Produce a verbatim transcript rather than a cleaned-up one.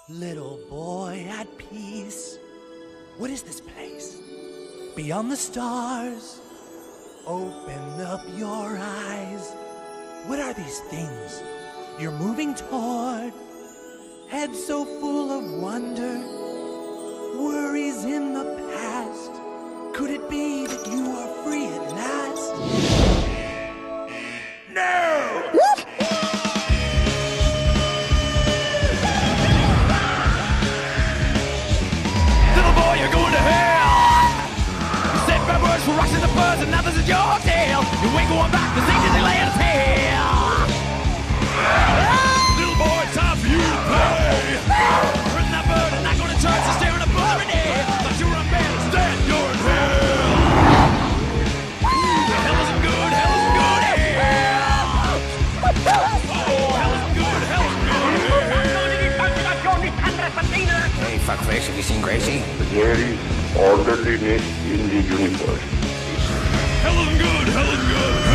Little boy at peace. What is this place? Beyond the stars. Open up your eyes. What are these things you're moving toward? Head so full of wonder. Worries in the past. Could it be that you are free at last? No! Little boy, you're going to hell! You said bad words for rocks in the buzz, and now this is your tale. You ain't going back to see Disneyland hell! Little boy, it's time for you to pay! Hurting that bird and not going to church and staring at a blurry day. Thought you were a man, instead you're in hell! Hell isn't good, hell isn't good, hell! Oh, hell isn't good, hell isn't good, hell! Hey, fuckface, have you seen Gracie? There is orderliness in the universe. Hell isn't good, hell isn't good,